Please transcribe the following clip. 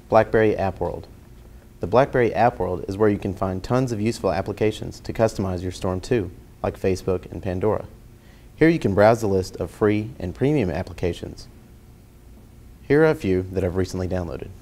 BlackBerry App World. The BlackBerry App World is where you can find tons of useful applications to customize your Storm to, like Facebook and Pandora. Here you can browse the list of free and premium applications. Here are a few that I've recently downloaded.